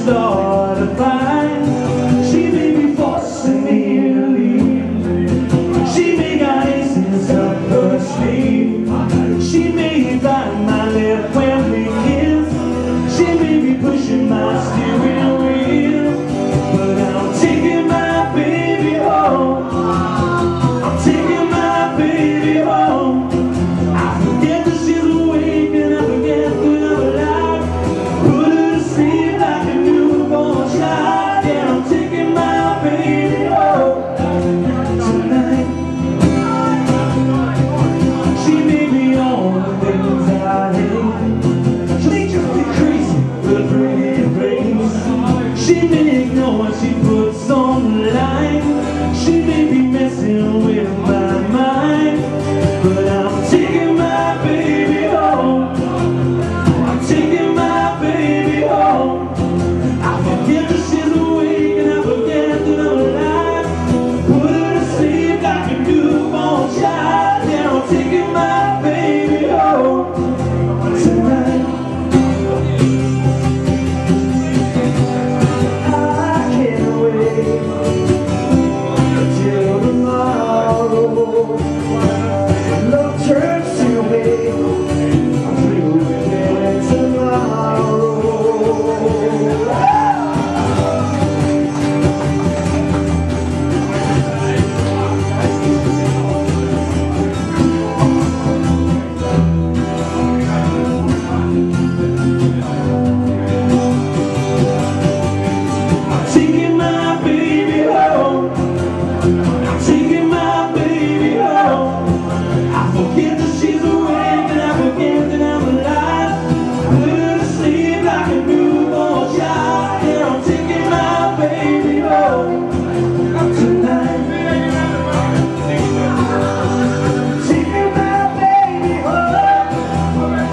start a fight. She may be forcing me to leave. She may got aces up her sleeve. She may bite my lip when we kiss. She may be pushing my steering wheel. But I'm taking my baby home. I'm taking my baby home. I forget that she's awake and I forget that I'm alive. Put her to sleep like a newborn child. Yeah, I'm taking my baby home tonight. She may be on the things I hate. She may just be crazy with a pretty face. She may ignore what she puts on the line. She may be messing with my mind. But I'm taking my baby home. I'm taking my baby home. I forget that she's awake and I forget that I'm alive. Put her to sleep like a newborn child. Yeah, I'm taking my baby home tonight. I can't wait till tomorrow. Love turns to me. I'm through with it tomorrow. I'm taking my baby home. I'm taking my baby home. I forget that she's awake and I forget that I'm alive. Put her to sleep like a newborn child. Yeah, I'm taking my baby home tonight. Taking my baby home.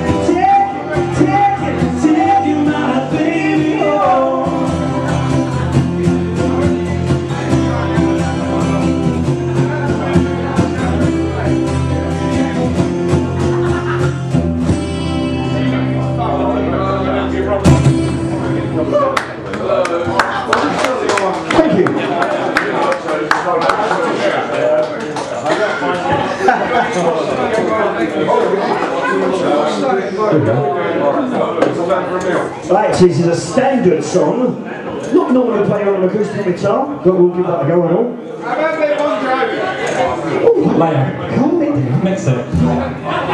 Taking my baby home. Thank you. Right, so this is a standard song. Not normally played on an acoustic guitar, but we'll give that a go and all. How about that one driver? Oh, later. Calm it down. Mix it.